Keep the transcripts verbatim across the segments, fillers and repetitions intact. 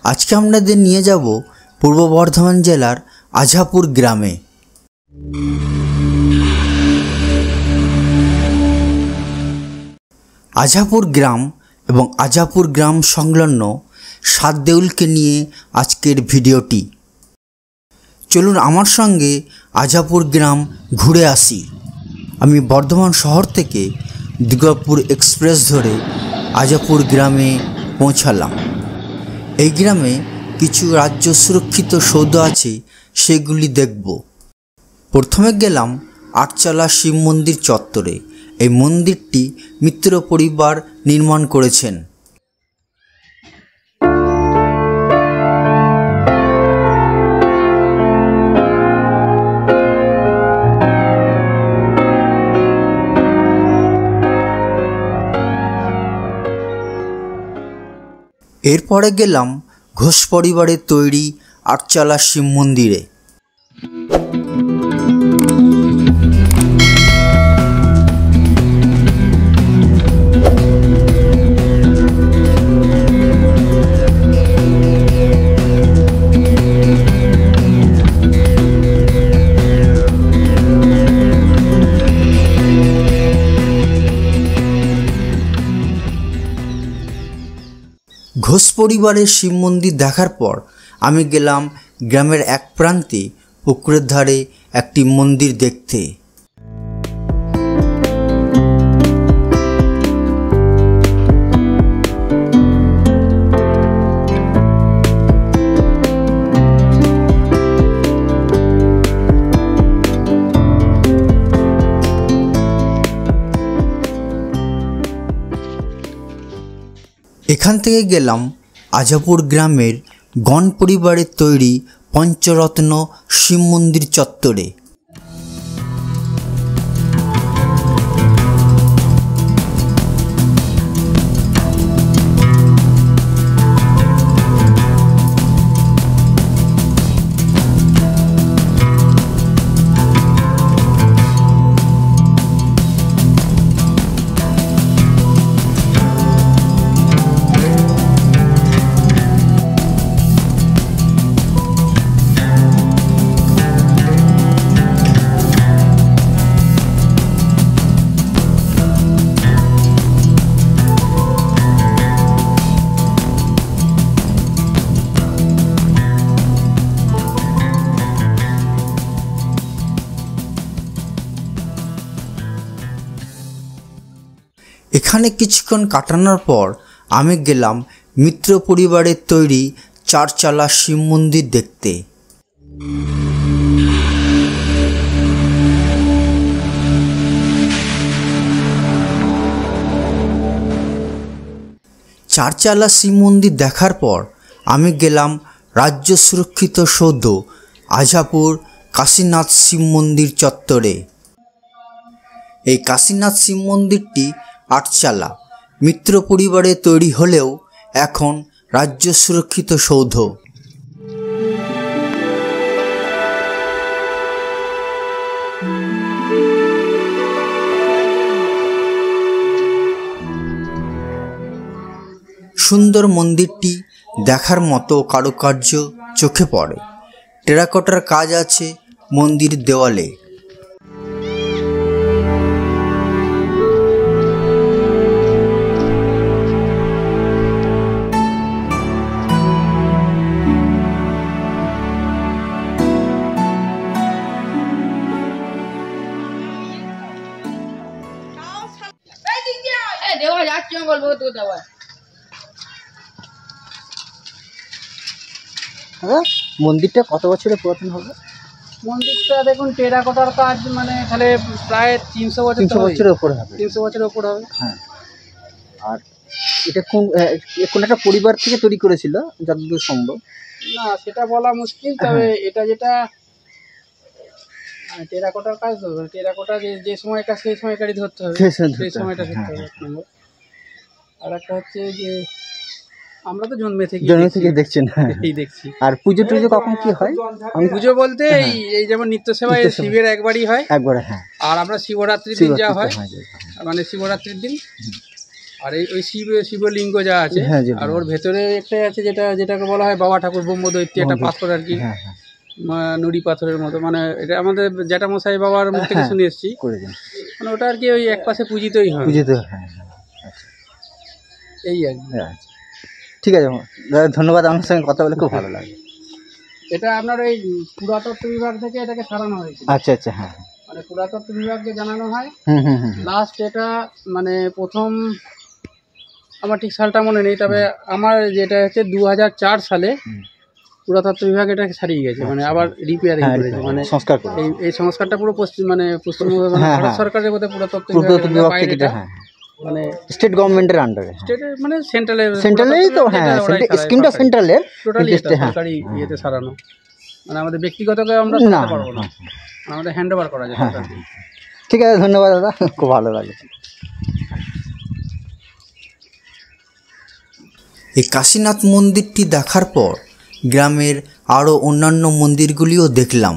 আজকে আপনাদের নিয়ে যাব পূর্ব বর্ধমান জেলার আজহাপুর গ্রামে। আজহাপুর গ্রাম এবং আজহাপুর গ্রাম সংলগ্ন সাত দেউলকে নিয়ে আজকের ভিডিওটি। চলুন আমার সঙ্গে আজহাপুর গ্রাম ঘুরে আসি। আমি বর্ধমান শহর থেকে দুর্গাপুর এক্সপ্রেস ধরে আজহাপুর গ্রামে পৌঁছালাম। এই গ্রামে কিছু রাজ্য সুরক্ষিত সৌধ আছে, সেগুলি দেখব। প্রথমে গেলাম আটচালা শিব মন্দির চত্বরে। এই মন্দিরটি মিত্র পরিবার নির্মাণ করেছেন। এরপরে গেলাম ঘোষ পরিবারের তৈরি আটচালা শিব মন্দিরে। ঘোষ পরিবারের শিব মন্দির দেখার পর আমি গেলাম গ্রামের এক প্রান্তে পুকুরের ধারে একটি মন্দির দেখতে। এখান থেকে গেলাম আজহাপুর গ্রামের গণ পরিবারের তৈরি পঞ্চরত্ন শিব মন্দির চত্বরে। এখানে কিছুক্ষণ কাটানোর পর আমি গেলাম মিত্র পরিবারের তৈরি চারচালা শিব মন্দির দেখতে। চারচালা শিব মন্দির দেখার পর আমি গেলাম রাজ্য সুরক্ষিত সৌধ আজহাপুর কাশীনাথ শিব মন্দির চত্বরে। এই কাশীনাথ শিব মন্দিরটি আটচালা মিত্র পরিবারে তৈরি হলেও এখন রাজ্য সুরক্ষিত সৌধ। সুন্দর মন্দিরটি দেখার মতো কারুকার্য চোখে পড়ে। টেরাকোটার কাজ আছে মন্দির দেওয়ালে। মন্দিরটা কত বছরের পুরাতন হবে? মন্দিরটা দেখুন টেরাকোটার কাজ, মানে তাহলে প্রায় তিনশো বছর তিনশো বছরের উপরে হবে। তিনশো বছরের উপর হবে। হ্যাঁ। আর এটা কোন কোন একটা পরিবার থেকে তৈরি করেছিল যতদূর সম্ভব? না, সেটা বলা মুশকিল। তবে এটা যেটা টেরাকোটার কাজ, ধরবে টেরাকোটা যে যে সময়টা সেই সময়কারই ধরতে হবে, সেই সময়টা ধরতে হবে এক নম্বর। আর একটা হচ্ছে যে আমরা তো জন্মে থেকে জন্মে থেকে দেখছেন, এই দেখছি। আর পুজো টুজো কখন কি হয়? পুজো বলতে এই এই যেমন নিত্য সেবায় শিবের একবারই হয়, একবারে। হ্যাঁ। আর আমরা শিবরাত্রির দিন যা হয়, মানে শিবরাত্রির দিন আর এই ওই শিব শিবলিঙ্গ যা আছে আর ওর ভেতরে একটাই আছে যেটা যেটাকে বলা হয় বাবা ঠাকুর ব্রহ্মদৈত্য, একটা পাথর আর কি, নুড়ি পাথরের মতো, মানে এটা আমাদের জ্যাঠামশাই বাবার মুখ থেকে শুনে এসেছি, মানে ওটা আর কি ওই এক পাশে পূজিতই হয়, পূজিত হয়। এই আর কি। ঠিক আছে দাদা, ধন্যবাদ, আমার সঙ্গে কথা বলে খুব ভালো লাগে। এটা আপনার এই পুরাতত্ত্ব বিভাগ থেকে এটাকে সারানো হয়েছে। আচ্ছা আচ্ছা, হ্যাঁ, মানে পুরাতত্ত্ব বিভাগকে জানানো হয়। লাস্ট এটা মানে প্রথম আমার ঠিক সালটা মনে নেই, তবে আমার যেটা হচ্ছে দু হাজার চার সালে পুরাতত্ত্ব বিভাগ এটাকে ছাড়িয়ে গেছে, মানে আবার রিপেয়ারিং করেছে, মানে সংস্কার এই এই সংস্কারটা পুরো পশ্চিম মানে পশ্চিমবঙ্গ মানে ভারত সরকারের মধ্যে পুরাতত্ত্ব বিভাগ থেকে, মানে স্টেট গভর্নমেন্টের আন্ডারে, স্টেটের মানে সেন্ট্রালের সেন্ট্রালেই তো, হ্যাঁ স্কিমটা সেন্ট্রালের, টোটালি সরকারি ইয়েতে সারানো, মানে আমাদের ব্যক্তিগতভাবে আমরা করতে পারবো না, আমাদের হ্যান্ড ওভার করা যায়। ঠিক আছে, ধন্যবাদ দাদা, খুব ভালো লাগে। এই কাশীনাথ মন্দিরটি দেখার পর গ্রামের আরও অন্যান্য মন্দিরগুলিও দেখলাম।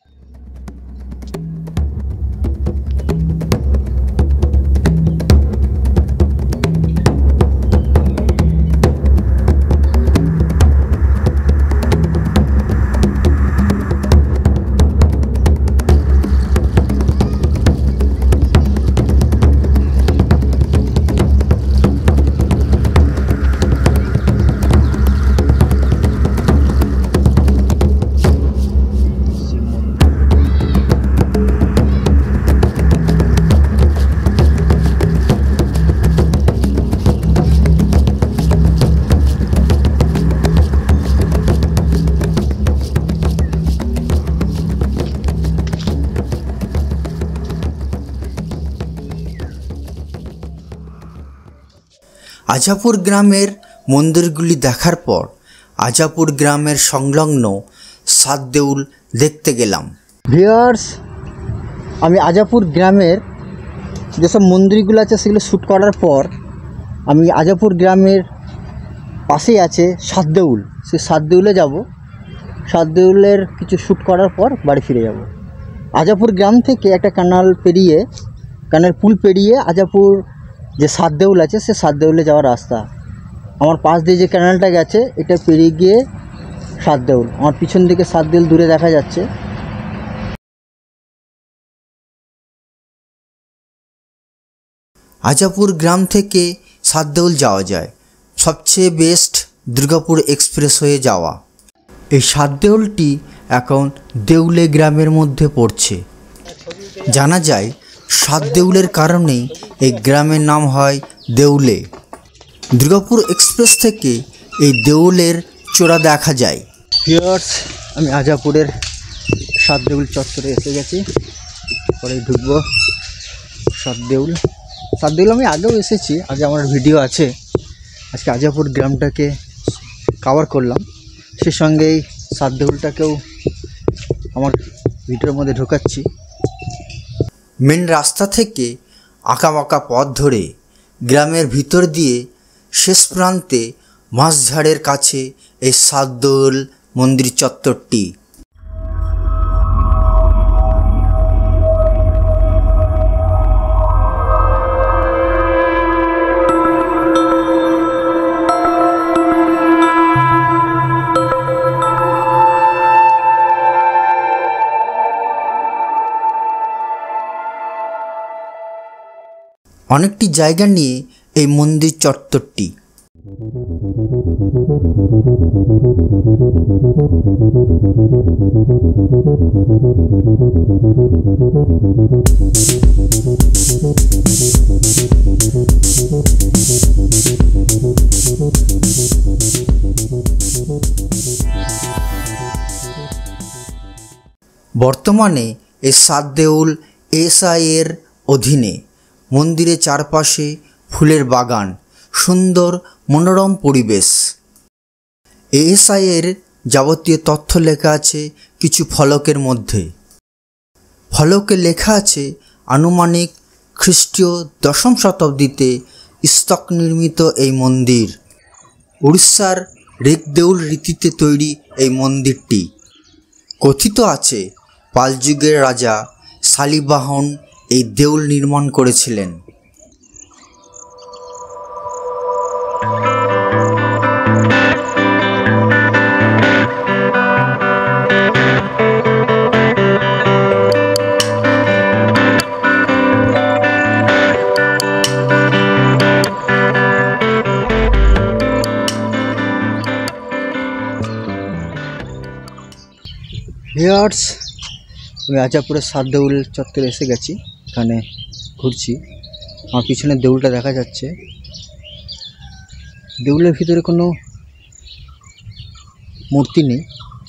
আজাপুর গ্রামের মন্দিরগুলি দেখার পর আজাপুর গ্রামের সংলগ্ন সাত দেউল দেখতে গেলাম। ভিউয়ার্স, আমি আজাপুর গ্রামের যেসব মন্দিরগুলো আছে সেগুলো শ্যুট করার পর আমি আজাপুর গ্রামের পাশেই আছে সাত দেউল, সেই সাত দেউলে যাব। সাত দেউলের কিছু শ্যুট করার পর বাড়ি ফিরে যাব। আজাপুর গ্রাম থেকে একটা কানাল পেরিয়ে, কানাল পুল পেরিয়ে আজাপুর যে সাত দেউল আছে সে সাত দেউলে যাওয়ার রাস্তা। আমার পাশ দিয়ে যে ক্যানালটা গেছে এটা পেরিয়ে গিয়ে সাত দেউল, আমার পিছন দিকে সাত দেউল দূরে দেখা যাচ্ছে। আজাপুর গ্রাম থেকে সাত দেউল যাওয়া যায়, সবচেয়ে বেস্ট দুর্গাপুর এক্সপ্রেস হয়ে যাওয়া। এই সাত দেউলটি এখন দেউলে গ্রামের মধ্যে পড়ছে। জানা যায় সাত দেউলের কারণেই এই গ্রামের নাম হয় দেউলে। দুর্গাপুর এক্সপ্রেস থেকে এই দেউলের চূড়া দেখা যায়। ভিউয়ার্স, আমি আজাপুরের সাত দেউল চত্বরে এসে গেছি, পরে ঢুকবো সাত দেউল। সাত দেউল আমি আগেও এসেছি, আগে আমার ভিডিও আছে। আজকে আজাপুর গ্রামটাকে কভার করলাম, সে সঙ্গেই সাত দেউলটাকেও আমার ভিডিওর মধ্যে ঢোকাচ্ছি। মেন রাস্তা থেকে আঁকাবাঁকা পথ ধরে গ্রামের ভিতর দিয়ে শেষ প্রান্তে মাঝঝাড়ের কাছে এই সাত দেউল মন্দির চত্বরটি। অনেকটি জায়গা নিয়ে এই মন্দির চত্বরটি। বর্তমানে এই সাত দেউল এসআই এর অধীনে। মন্দিরের চারপাশে ফুলের বাগান, সুন্দর মনোরম পরিবেশ। এএসআই এর যাবতীয় তথ্য লেখা আছে কিছু ফলকের মধ্যে। ফলকে লেখা আছে আনুমানিক খ্রিস্টীয় দশম শতাব্দীতে স্তক নির্মিত এই মন্দির। উড়িষ্যার রেকদেউল রীতিতে তৈরি এই মন্দিরটি। কথিত আছে পালযুগের রাজা শালিবাহন এই দেউল নির্মাণ করেছিলেন। ভিউয়ার্স, আমি আজাপুরের সাত দেউল চত্বরে এসে গেছি। এখানে ঘুরছি। আমার পিছনে দেউলটা দেখা যাচ্ছে। দেউলের ভিতরে কোনো মূর্তি নেই।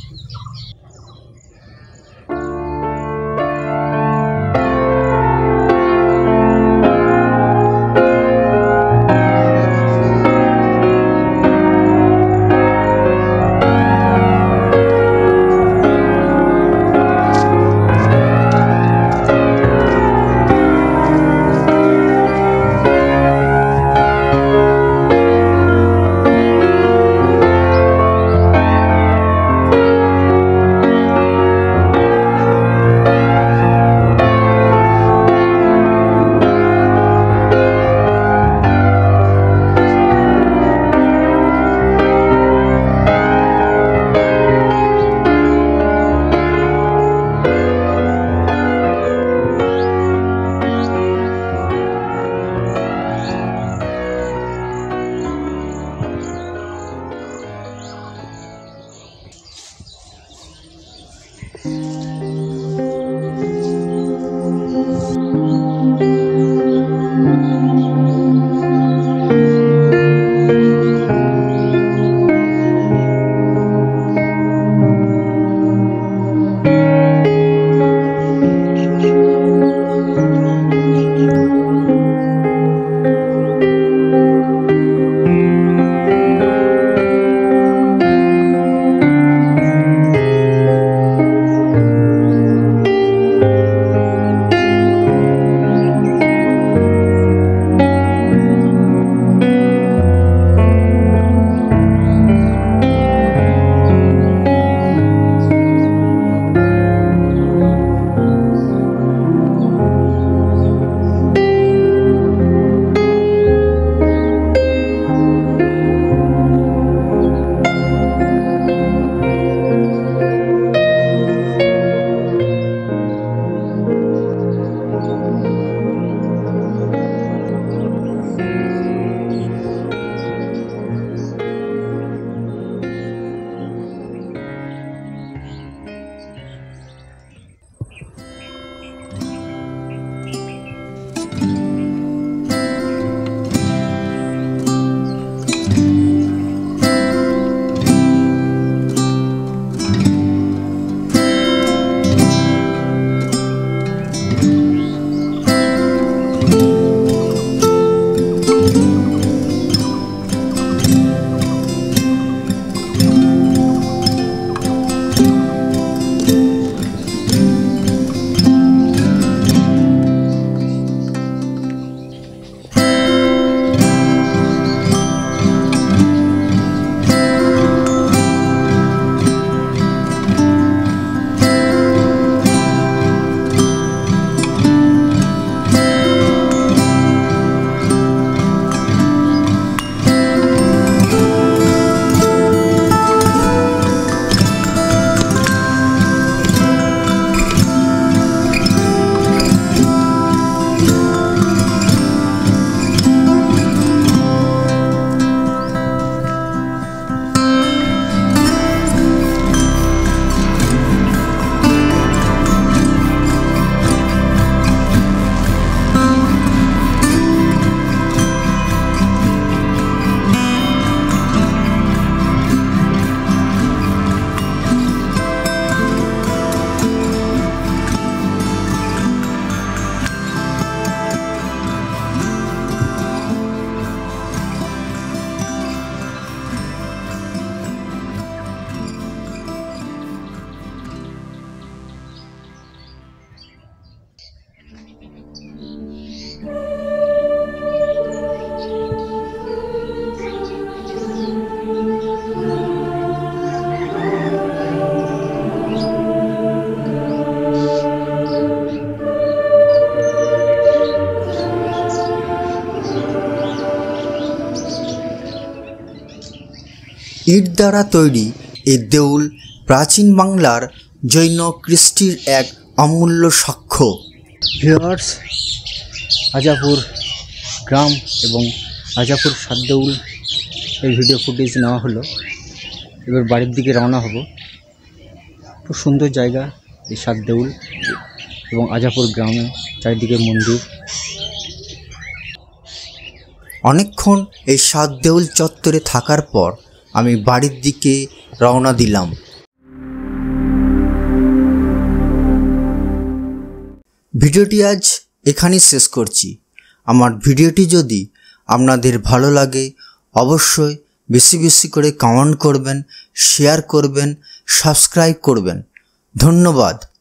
ইট দ্বারা তৈরি এই দেউল প্রাচীন বাংলার জৈন কৃষ্টির এক অমূল্য সাক্ষ্য। ভিউয়ার্স, আজাপুর গ্রাম এবং আজাপুর সাত দেউল এই ভিডিও ফুটেজ নেওয়া হলো। এবার বাড়ির দিকে রওনা হব। খুব সুন্দর জায়গা এই সাত দেউল এবং আজাপুর গ্রামে চারিদিকে মন্দির। অনেকক্ষণ এই সাত দেউল চত্বরে থাকার পর আমি বাড়ির দিকে রওনা দিলাম। ভিডিওটি আজ এখানেই শেষ করছি। আমার ভিডিওটি যদি আপনাদের ভালো লাগে অবশ্যই বেশি বেশি করে কমেন্ট করবেন, শেয়ার করবেন, সাবস্ক্রাইব করবেন। ধন্যবাদ।